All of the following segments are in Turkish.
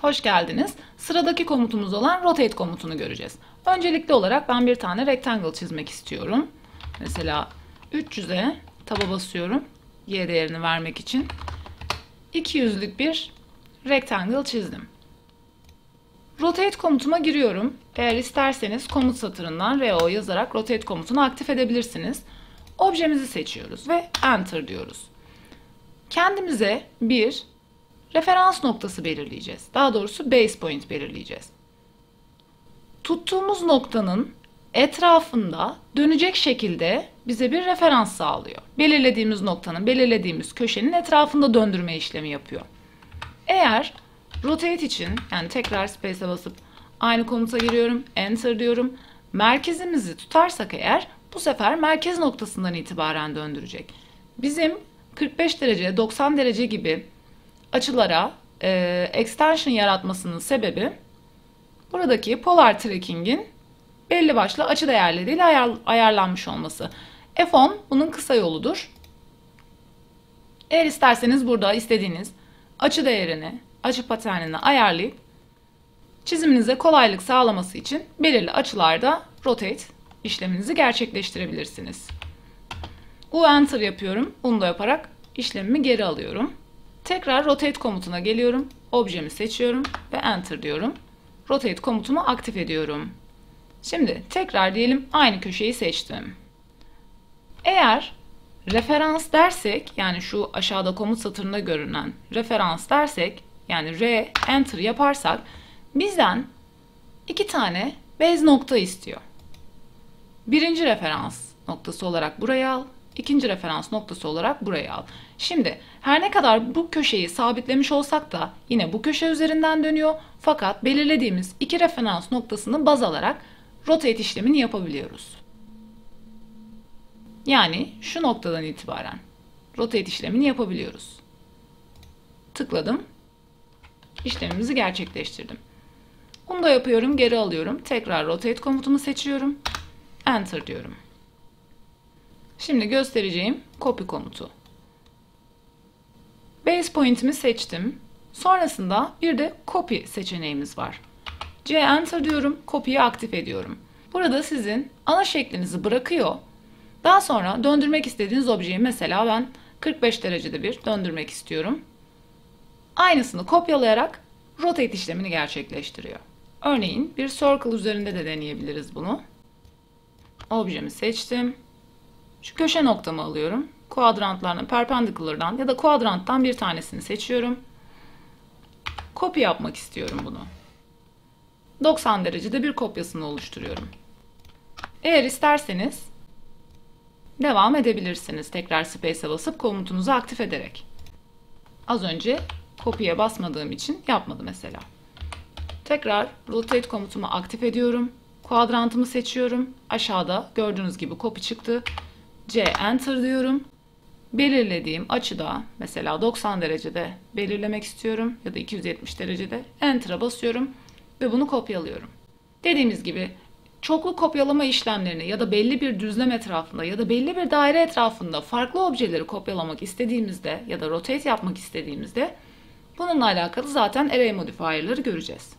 Hoş geldiniz. Sıradaki komutumuz olan rotate komutunu göreceğiz. Öncelikli olarak ben bir tane rectangle çizmek istiyorum. Mesela 300'e taba basıyorum. Y değerini vermek için. 200'lük bir rectangle çizdim. Rotate komutuma giriyorum. Eğer isterseniz komut satırından RO yazarak rotate komutunu aktif edebilirsiniz. Objemizi seçiyoruz ve Enter diyoruz. Kendimize bir referans noktası belirleyeceğiz. Daha doğrusu base point belirleyeceğiz. Tuttuğumuz noktanın etrafında dönecek şekilde bize bir referans sağlıyor. Belirlediğimiz noktanın, belirlediğimiz köşenin etrafında döndürme işlemi yapıyor. Eğer rotate için, yani tekrar space'e basıp aynı komuta giriyorum, enter diyorum. Merkezimizi tutarsak eğer bu sefer merkez noktasından itibaren döndürecek. Bizim 45 derece, 90 derece gibi açılara extension yaratmasının sebebi buradaki polar tracking'in belli başlı açı değerleriyle ayarlanmış olması. F10 bunun kısa yoludur. Eğer isterseniz burada istediğiniz açı değerini, açı paternini ayarlayıp çiziminize kolaylık sağlaması için belirli açılarda rotate işleminizi gerçekleştirebilirsiniz. Enter yapıyorum. Bunu da yaparak işlemimi geri alıyorum. Tekrar rotate komutuna geliyorum. Objemi seçiyorum ve enter diyorum. Rotate komutumu aktif ediyorum. Şimdi tekrar diyelim aynı köşeyi seçtim. Eğer referans dersek, yani şu aşağıda komut satırında görünen referans dersek, yani R enter yaparsak bizden iki tane base nokta istiyor. Birinci referans noktası olarak buraya al. İkinci referans noktası olarak buraya al. Şimdi her ne kadar bu köşeyi sabitlemiş olsak da yine bu köşe üzerinden dönüyor. Fakat belirlediğimiz iki referans noktasını baz alarak rotate işlemini yapabiliyoruz. Yani şu noktadan itibaren rotate işlemini yapabiliyoruz. Tıkladım. İşlemimizi gerçekleştirdim. Bunu da yapıyorum, geri alıyorum. Tekrar rotate komutumu seçiyorum. Enter diyorum. Şimdi göstereceğim copy komutu. Base point'imi seçtim. Sonrasında bir de copy seçeneğimiz var. C enter diyorum, copy'yi aktif ediyorum. Burada sizin ana şeklinizi bırakıyor. Daha sonra döndürmek istediğiniz objeyi mesela ben 45 derecede bir döndürmek istiyorum. Aynısını kopyalayarak rotate işlemini gerçekleştiriyor. Örneğin bir circle üzerinde de deneyebiliriz bunu. Objemi seçtim. Şu köşe noktamı alıyorum. Kuadrantlardan, perpendicular'dan ya da kuadranttan bir tanesini seçiyorum. Copy yapmak istiyorum bunu. 90 derecede bir kopyasını oluşturuyorum. Eğer isterseniz devam edebilirsiniz. Tekrar space'e basıp komutunuzu aktif ederek. Az önce copy'ye basmadığım için yapmadı mesela. Tekrar rotate komutumu aktif ediyorum. Kuadrantımı seçiyorum. Aşağıda gördüğünüz gibi copy çıktı. C enter diyorum. Belirlediğim açıda mesela 90 derecede belirlemek istiyorum ya da 270 derecede enter'a basıyorum ve bunu kopyalıyorum. Dediğimiz gibi çoklu kopyalama işlemlerini ya da belli bir düzlem etrafında ya da belli bir daire etrafında farklı objeleri kopyalamak istediğimizde ya da rotate yapmak istediğimizde bununla alakalı zaten array modifier'ları göreceğiz.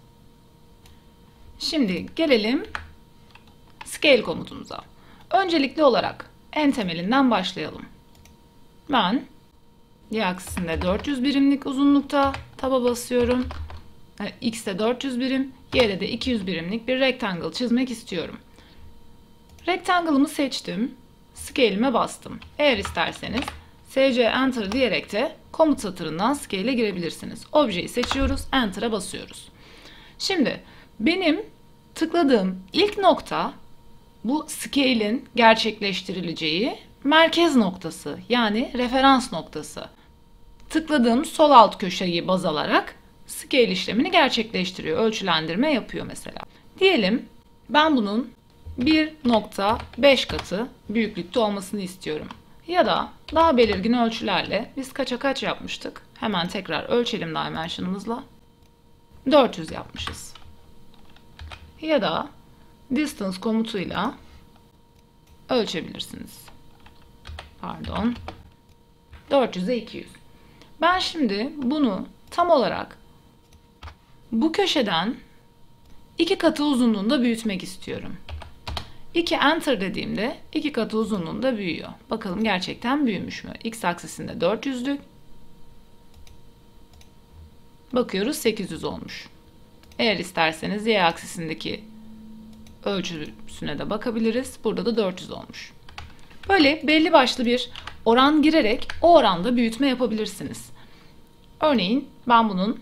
Şimdi gelelim scale komutumuza. Öncelikli olarak en temelinden başlayalım. Ben y-aksisinde 400 birimlik uzunlukta taba basıyorum. X'te 400 birim, Y'de de 200 birimlik bir rectangle çizmek istiyorum. Rectangle'ımı seçtim. Scale'ime bastım. Eğer isterseniz SC Enter diyerek de komut satırından scale'e girebilirsiniz. Objeyi seçiyoruz, Enter'a basıyoruz. Şimdi benim tıkladığım ilk nokta bu scale'in gerçekleştirileceği merkez noktası, yani referans noktası. Tıkladığım sol alt köşeyi baz alarak scale işlemini gerçekleştiriyor. Ölçülendirme yapıyor mesela. Diyelim ben bunun 1.5 katı büyüklükte olmasını istiyorum. Ya da daha belirgin ölçülerle biz kaça kaç yapmıştık? Hemen tekrar ölçelim dimension'ımızla. 400 yapmışız. Ya da distance komutuyla ölçebilirsiniz. Pardon. 400'e 200. Ben şimdi bunu tam olarak bu köşeden 2 katı uzunluğunda büyütmek istiyorum. 2 enter dediğimde 2 katı uzunluğunda büyüyor. Bakalım gerçekten büyümüş mü? X aksisinde 400'lük. Bakıyoruz 800 olmuş. Eğer isterseniz Y aksisindeki ölçüsüne de bakabiliriz. Burada da 400 olmuş. Böyle belli başlı bir oran girerek o oranda büyütme yapabilirsiniz. Örneğin ben bunun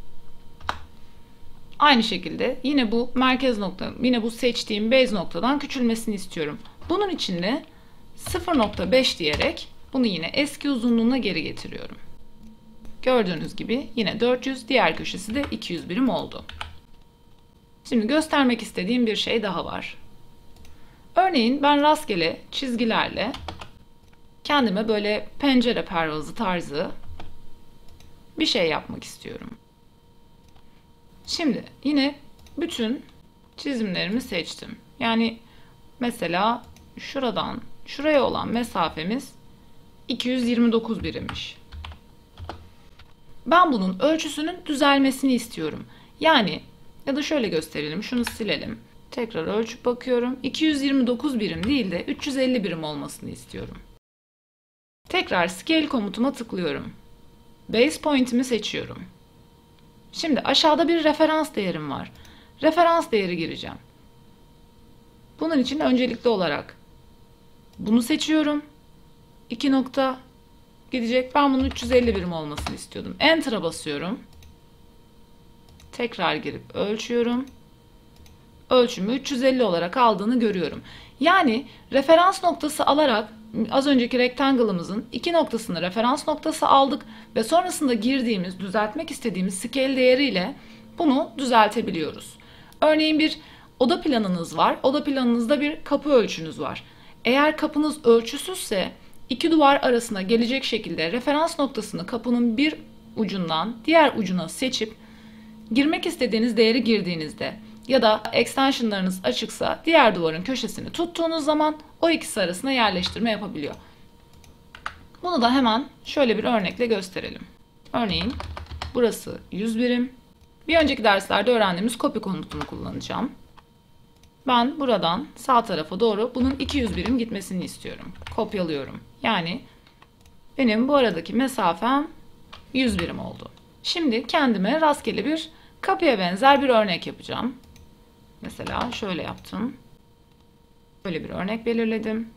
aynı şekilde yine bu merkez nokta, yine bu seçtiğim base noktadan küçülmesini istiyorum. Bunun için de 0.5 diyerek bunu yine eski uzunluğuna geri getiriyorum. Gördüğünüz gibi yine 400, diğer köşesi de 200 birim oldu. Şimdi göstermek istediğim bir şey daha var. Örneğin ben rastgele çizgilerle kendime böyle pencere pervazı tarzı bir şey yapmak istiyorum. Şimdi yine bütün çizimlerimi seçtim. Yani mesela şuradan şuraya olan mesafemiz 229 birimmiş. Ben bunun ölçüsünün düzelmesini istiyorum. Yani ya da şöyle gösterelim, şunu silelim. Tekrar ölçüp bakıyorum. 229 birim değil de 350 birim olmasını istiyorum. Tekrar scale komutuma tıklıyorum. Base point'imi seçiyorum. Şimdi aşağıda bir referans değerim var. Referans değeri gireceğim. Bunun için öncelikli olarak bunu seçiyorum. 2 nokta gidecek. Ben bunun 350 birim olmasını istiyordum. Enter'a basıyorum. Tekrar girip ölçüyorum. Ölçümü 350 olarak aldığını görüyorum. Yani referans noktası alarak az önceki rectangle'ımızın 2 noktasını referans noktası aldık ve sonrasında girdiğimiz, düzeltmek istediğimiz scale değeriyle bunu düzeltebiliyoruz. Örneğin bir oda planınız var. Oda planınızda bir kapı ölçünüz var. Eğer kapınız ölçüsüzse iki duvar arasına gelecek şekilde referans noktasını kapının bir ucundan diğer ucuna seçip girmek istediğiniz değeri girdiğinizde ya da extensionlarınız açıksa diğer duvarın köşesini tuttuğunuz zaman o ikisi arasına yerleştirme yapabiliyor. Bunu da hemen şöyle bir örnekle gösterelim. Örneğin burası 100 birim. Bir önceki derslerde öğrendiğimiz copy komutunu kullanacağım. Ben buradan sağ tarafa doğru bunun 200 birim gitmesini istiyorum. Kopyalıyorum. Yani benim bu aradaki mesafem 100 birim oldu. Şimdi kendime rastgele bir kapıya benzer bir örnek yapacağım. Mesela şöyle yaptım. Böyle bir örnek belirledim.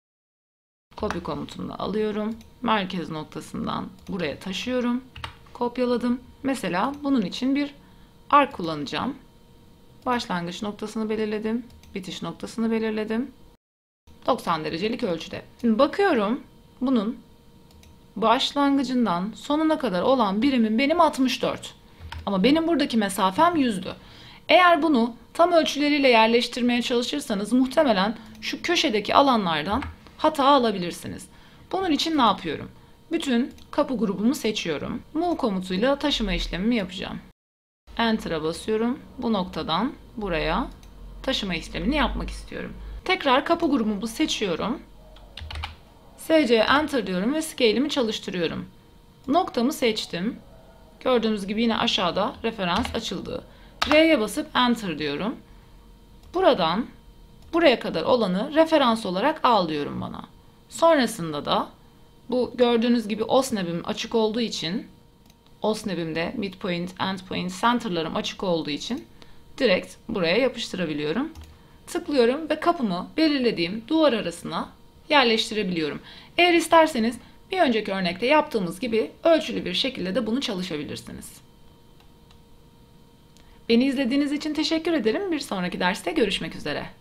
Copy komutunu da alıyorum. Merkez noktasından buraya taşıyorum. Kopyaladım. Mesela bunun için bir arc kullanacağım. Başlangıç noktasını belirledim. Bitiş noktasını belirledim. 90 derecelik ölçüde. Şimdi bakıyorum bunun başlangıcından sonuna kadar olan birimim benim 64. Ama benim buradaki mesafem 100'dü. Eğer bunu tam ölçüleriyle yerleştirmeye çalışırsanız muhtemelen şu köşedeki alanlardan hata alabilirsiniz. Bunun için ne yapıyorum? Bütün kapı grubumu seçiyorum. Move komutuyla taşıma işlemimi yapacağım. Enter'a basıyorum. Bu noktadan buraya taşıma işlemini yapmak istiyorum. Tekrar kapı grubumu seçiyorum. SC'ye Enter diyorum ve scale'imi çalıştırıyorum. Noktamı seçtim. Gördüğünüz gibi yine aşağıda referans açıldı. R'ye basıp Enter diyorum. Buradan buraya kadar olanı referans olarak al diyorum bana. Sonrasında da bu gördüğünüz gibi OSNAP'im açık olduğu için OSNAP'imde midpoint, endpoint, center'larım açık olduğu için direkt buraya yapıştırabiliyorum. Tıklıyorum ve kapımı belirlediğim duvar arasına yerleştirebiliyorum. Eğer isterseniz bir önceki örnekte yaptığımız gibi ölçülü bir şekilde de bunu çalışabilirsiniz. Beni izlediğiniz için teşekkür ederim. Bir sonraki derste görüşmek üzere.